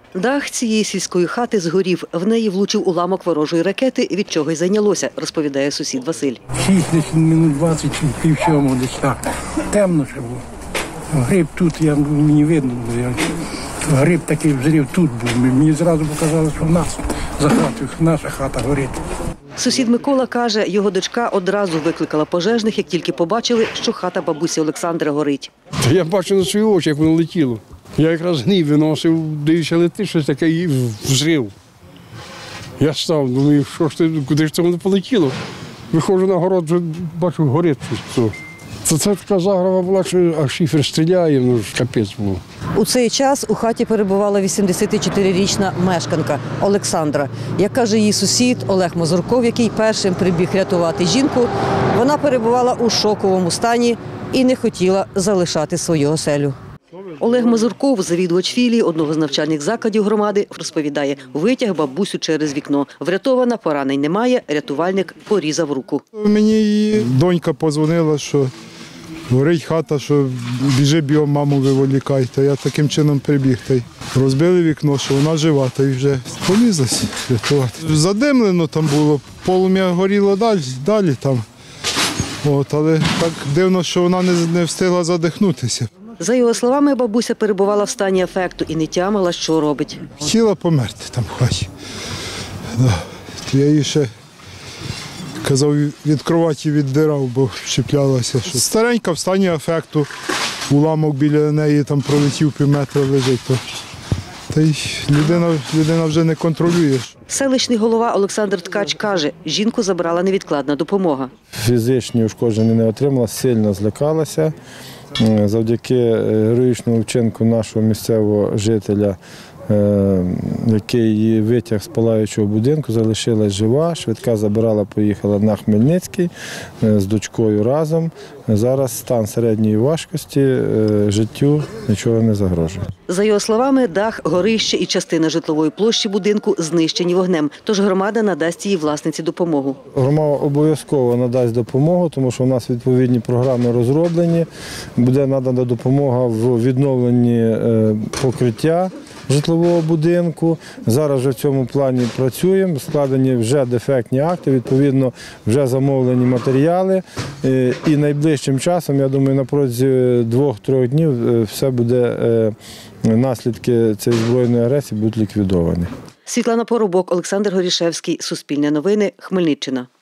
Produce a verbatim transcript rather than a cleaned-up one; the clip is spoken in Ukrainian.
Дах цієї сільської хати згорів. В неї влучив уламок ворожої ракети, від чого й зайнялося, розповідає сусід Василь. Шість десь минут двадцять, пів сьомого десь так. Темно ще було. Гриб тут, я, мені видно було. Я, гриб такий взрив тут був. Мені зразу показали, що в нас за хатою, наша хата горить. Сусід Микола каже, його дочка одразу викликала пожежних, як тільки побачили, що хата бабусі Олександра горить. Та я бачу на свої очі, як воно летіло. Я якраз гнів виносив, дивився, летить щось таке і взрив. Я став, думаю, що ж ти, куди ж це воно полетіло? Виходжу на город, вже бачу, горить щось. Це, це така заграва була, що аж шифер стріляє, ну ж капець був. У цей час у хаті перебувала вісімдесятичотирирічна мешканка Олександра. Як каже її сусід Олег Мазурков, який першим прибіг рятувати жінку, вона перебувала у шоковому стані і не хотіла залишати свою оселю. Олег Мазурков, завідувач філії одного з навчальних закладів громади, розповідає, витяг бабусю через вікно. Врятована, поранень немає, рятувальник порізав руку. Мені її донька подзвонила, що горить хата, що біжи бігом, маму виволікай. Та я таким чином прибіг. Та й розбили вікно, що вона жива, та й вже полізлась рятувати. Задимлено там було, полум'я горіло далі, далі там. От, але так дивно, що вона не, не встигла задихнутися. За його словами, бабуся перебувала в стані афекту і не тямила, що робить. Хотіла померти там в хаті. Да. Я її ще казав, від кроваті віддирав, бо чіплялася. Що старенька в стані афекту, уламок біля неї там пролетів пів метра лежить. То. Та й людина, людина вже не контролює. Селищний голова Олександр Ткач каже, жінку забрала невідкладна допомога. Фізичні ушкодження не отримала, сильно злякалася. Завдяки героїчному вчинку нашого місцевого жителя, який її витяг з палаючого будинку, залишилась жива, швидка забирала, поїхала на Хмельницький з дочкою разом. Зараз стан середньої важкості, життю нічого не загрожує. За його словами, дах, горище і частина житлової площі будинку знищені вогнем, тож громада надасть її власниці допомогу. Громада обов'язково надасть допомогу, тому що у нас відповідні програми розроблені. Буде надана допомога в відновленні покриття житлового будинку. Зараз вже в цьому плані працюємо, складені вже дефектні акти, відповідно вже замовлені матеріали. І найближчим часом, я думаю, на протязі двох-трьох днів все буде, наслідки цієї збройної агресії будуть ліквідовані. Світлана Поробок, Олександр Горішевський, Суспільне новини, Хмельниччина.